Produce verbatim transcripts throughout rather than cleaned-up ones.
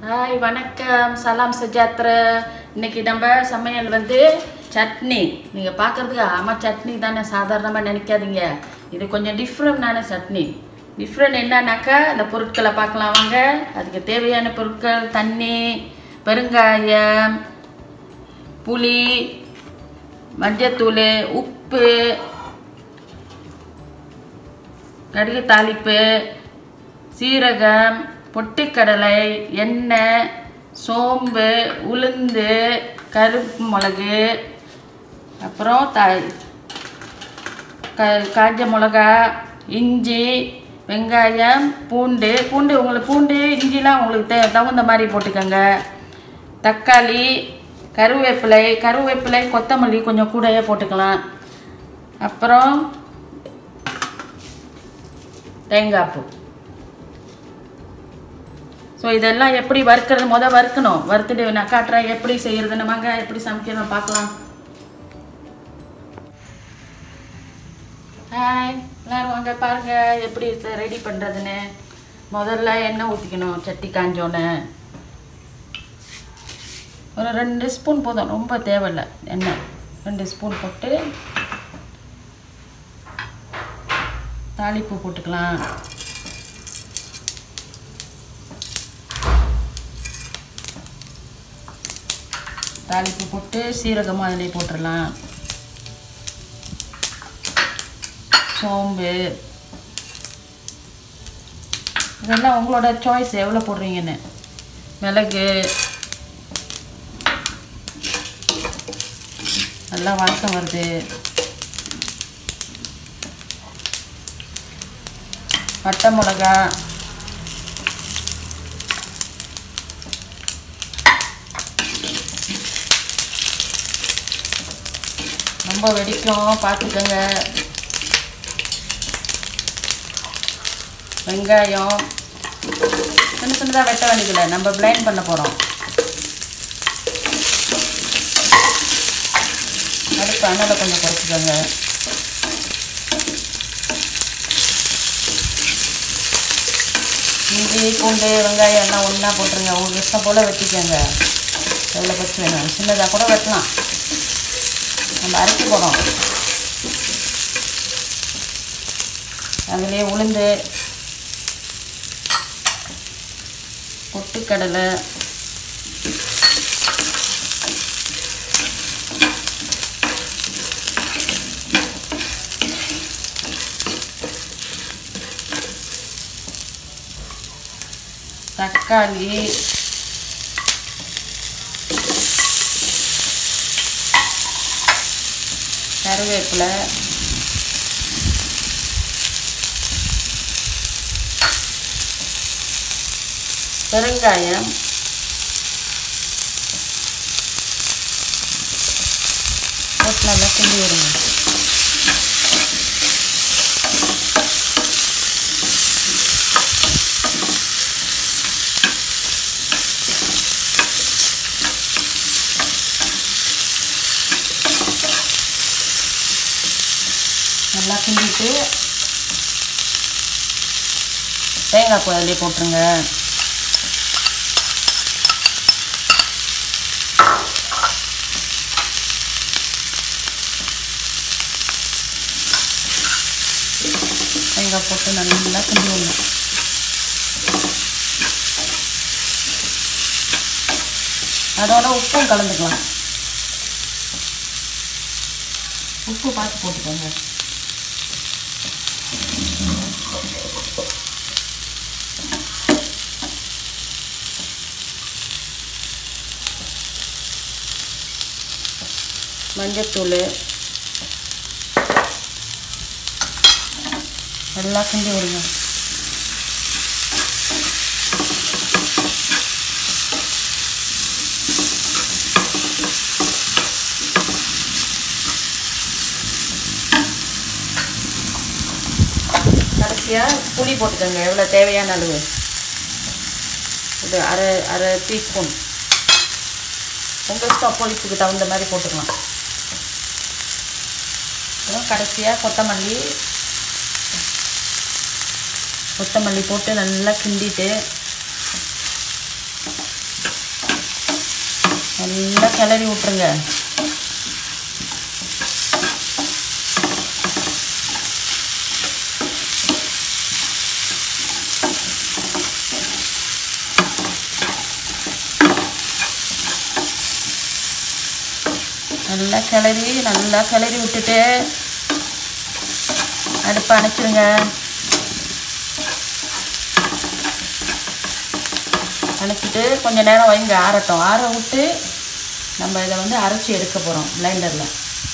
Hai, வணக்கம், salam sejahtera. இன்னைக்கு நம்ம சமையல் வந்து சட்னி. நீங்க பார்க்கிறதுக்கு ஆமா சட்னி தானே, சாதாரணமா நினைக்காதீங்க. இது கொஞ்சம் டிஃபரண்டான சட்னி. டிஃபரண்ட் என்னன்னாக்கா அந்த பொருட்களை பார்க்கலாம் வாங்க. அதுக்கு தேவையான பொருட்கள் தண்ணி, பெருங்காயம், புளி, மஞ்சத்தூள், உப்பு, கடுகு தாளிப்பு, சீரகம், பொட்டுக்கடலை, எண்ணெய், சோம்பு, உளுந்து, கருப்பு மிளகு, அப்புறம் த க காஞ்ச மிளகா, இஞ்சி, வெங்காயம், பூண்டு பூண்டு உங்களுக்கு பூண்டு இஞ்சிலாம் உங்களுக்கு தே தகுந்த மாதிரி போட்டுக்கோங்க. தக்காளி, கருவேப்பிலை கருவேப்பிலை கொத்தமல்லி கொஞ்சம் கூடயே போட்டுக்கலாம். அப்புறம் தேங்காய் பூ. ஸோ இதெல்லாம் எப்படி வறுக்கிறது, மொதல் வறுக்கணும். வறுத்துட்டு நான் காட்டுறேன் எப்படி செய்கிறதுன்னு. வாங்க எப்படி சமைக்கிறோம் பார்க்கலாம். ஹாய் எல்லோரும் வாங்க பாருங்கள் எப்படி ரெடி பண்ணுறதுன்னு. முதல்ல எண்ணெய் ஊற்றிக்கணும். சட்டி காஞ்சோன்னு ஒரு ரெண்டு ஸ்பூன் போதும், ரொம்ப தேவையில்லை. எண்ணெய் ரெண்டு ஸ்பூன் போட்டு தாளிப்பு போட்டுக்கலாம். தாளிப்பு போட்டு சீரகமாக அதிலே போட்டுடலாம். சோம்பு, இதெல்லாம் உங்களோட சாய்ஸ் எவ்வளோ போடுறீங்கன்னு. மிளகு நல்லா வாசம் வருது. பட்டை மிளகா, ரொம்ப வெடிக்கும் பார்த்துக்கோங்க. வெங்காயம் சின்ன சின்னதாக வெட்ட வேண்டியதில்லை, நம்ம பிளைண்ட் பண்ண போகிறோம். அடுப்பு அண்ணலை கொஞ்சம் குறைச்சிக்கோங்க. இஞ்சி பூண்டு வெங்காயம் எல்லாம் ஒன்றா போட்டுருங்க. உங்களுக்கு இஷ்டம் போல் வெட்டிக்கோங்க. எவ்வளோ பச்சு வேணும், சின்னதாக கூட வெட்டலாம். நம்ம அரைச்சி போகிறோம். அதிலே உளுந்து, பொட்டுக்கடலை, தக்காளி, கருவேப்பிலை, பெருங்காயம், போட்டு நல்லா கிண்டி விடுங்க. நல்லா கிண்டிட்டு தேங்காய் பூ அதிலே போட்டுருங்க. தேங்காய் போட்டு நல்லா கிண்டி விடணும். அதோட உப்பும் கலந்துக்கலாம். உப்பு பார்த்து போட்டுக்கோங்க. மஞ்சத்தூள் நல்லா கிண்டி விடுங்க. கடைசியாக புளி போட்டுக்கோங்க. எவ்வளோ தேவையான அளவு, இது அரை அரை டீஸ்பூன். உங்கள் இஷ்டம் புளிப்புக்கு தகுந்த மாதிரி போட்டுக்கலாம். அப்புறம் கடைசியாக கொத்தமல்லி கொத்தமல்லி போட்டு நல்லா கிண்டிட்டு நல்லா கிளறி விட்டுருங்க. நல்லா கிளறி நல்லா கிளறி விட்டுட்டு அடுப்பை அணைச்சிருங்க. அணைச்சிட்டு கொஞ்சம் நேரம் வைங்க, ஆறட்டும். ஆற விட்டு நம்ம இதை வந்து அரைச்சி எடுக்க போகிறோம் பிளைண்டரில்.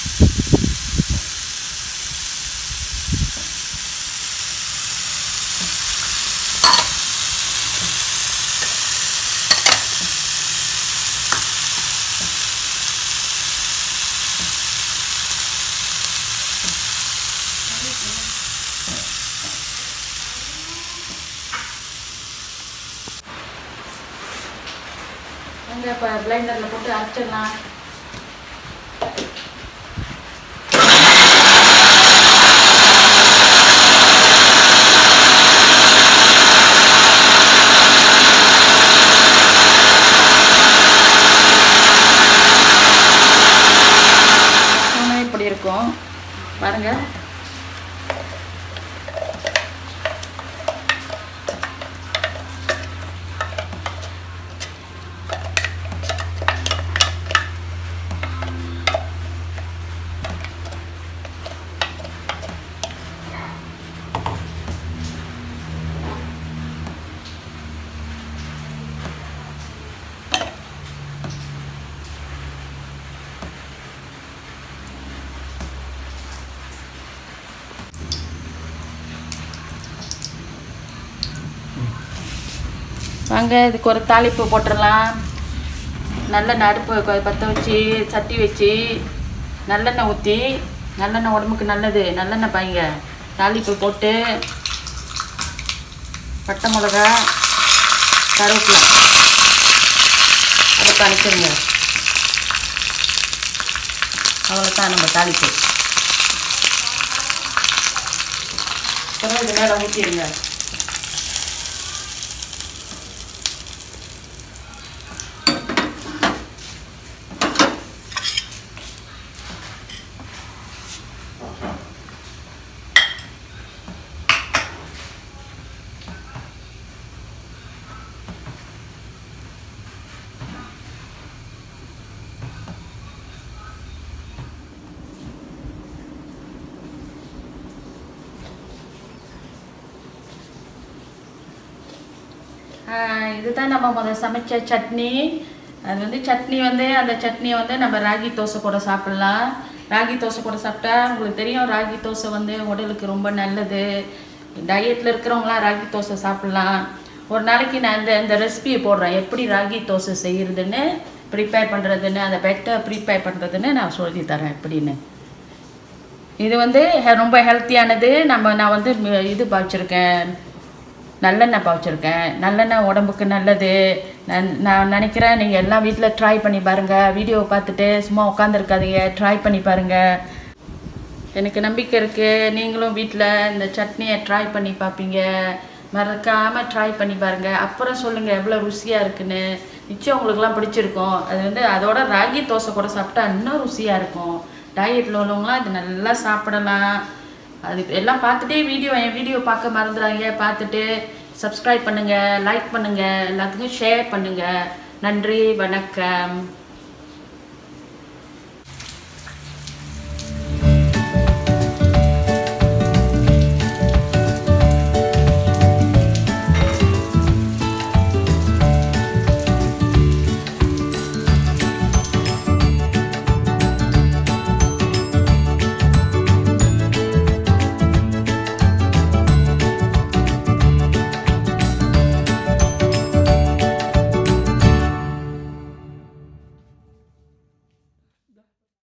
அங்கே இப்போ பிளைண்டரில் போட்டு அரைச்சிடலாம். இப்படி இருக்கும் பாருங்கள். வாங்க இதுக்கு ஒரு தாளிப்பு போட்டுடலாம். நல்லெண்ணெய் அடுப்பு பற்ற வச்சு சட்டி வச்சு நல்லெண்ணெய் ஊற்றி, நல்லெண்ணெய் உடம்புக்கு நல்லது, நல்லெண்ணெய் பாய்ங்க. தாளிப்பு போட்டு பட்டை மிளகா, கருவேப்பிலை அடுப்பு அணைச்சிருங்க. அவ்வளோதான் நம்ம தாளிப்பு. அப்புறம் இது மேலே ஊற்றிடுங்க. இதுதான் நம்ம முதல் சமைச்ச சட்னி. அது வந்து சட்னி வந்து அந்த சட்னியை வந்து நம்ம ராகி தோசை கூட சாப்பிட்லாம். ராகி தோசை கூட சாப்பிட்டா உங்களுக்கு தெரியும், ராகி தோசை வந்து உடலுக்கு ரொம்ப நல்லது. டயட்டில் இருக்கிறவங்களாம் ராகி தோசை சாப்பிட்லாம். ஒரு நாளைக்கு நான் இந்த இந்த ரெசிபியை போடுறேன், எப்படி ராகி தோசை செய்கிறதுன்னு, ப்ரிப்பேர் பண்ணுறதுன்னு, அந்த பெட்டர் ப்ரிப்பேர் பண்ணுறதுன்னு நான் சொல்லி தரேன் எப்படின்னு. இது வந்து ரொம்ப ஹெல்த்தியானது. நம்ம நான் வந்து இது பாய்ச்சிருக்கேன், நல்லெண்ணெய் பாய்ச்சிருக்கேன். நல்லெண்ணெய் உடம்புக்கு நல்லது. நான் நான் நினைக்கிறேன் நீங்கள் எல்லாம் வீட்டில் ட்ரை பண்ணி பாருங்கள். வீடியோவை பார்த்துட்டு சும்மா உட்காந்துருக்காதீங்க, ட்ரை பண்ணி பாருங்கள். எனக்கு நம்பிக்கை இருக்குது நீங்களும் வீட்டில் இந்த சட்னியை ட்ரை பண்ணி பார்ப்பீங்க. மறக்காமல் ட்ரை பண்ணி பாருங்கள். அப்புறம் சொல்லுங்கள் எவ்வளோ ருசியாக இருக்குன்னு. நிச்சயம் உங்களுக்குலாம் பிடிச்சிருக்கும். அது வந்து அதோட ராகி தோசை கூட சாப்பிட்டா இன்னும் ருசியாக இருக்கும். டயட்டில் உள்ளவங்களாம் இது நல்லா சாப்பிடலாம். அது எல்லாம் பார்த்துட்டே வீடியோ என் வீடியோ பார்க்க மறந்துடாங்க. பார்த்துட்டு சப்ஸ்கிரைப் பண்ணுங்கள், லைக் பண்ணுங்கள், எல்லாத்துக்கும் ஷேர் பண்ணுங்கள். நன்றி, வணக்கம்.